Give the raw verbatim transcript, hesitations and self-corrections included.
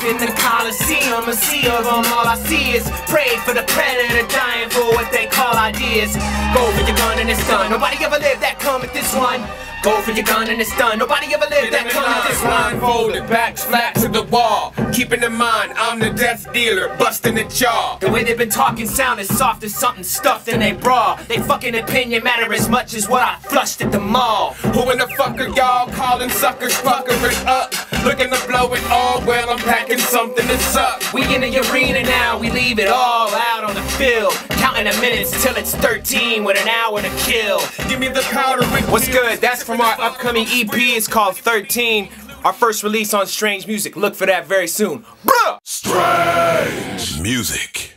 in the Coliseum, a sea of them, all I see is pray for the predator, dying for what they call ideas. Go for your gun and it's done. Nobody ever lived that come at this one. Go for your gun and it's done. Nobody ever lived that come at this one. Blindfolded, backs flat to the wall. Keeping in mind, I'm the death dealer, busting the jaw. The way they've been talking sound as soft as something stuffed in they bra. They fucking opinion matter as much as what I flushed at the mall. Who in the fuck are y'all calling suckers puckering up? Looking to blow it all, well I'm packing something to suck. We in the arena now, we leave it all out on the field. Counting the minutes till it's thirteen with an hour to kill. Give me the powder with What's good? That's from our upcoming E P. It's called thirteen. Our first release on Strange Music. Look for that very soon. Bruh! Strange Music.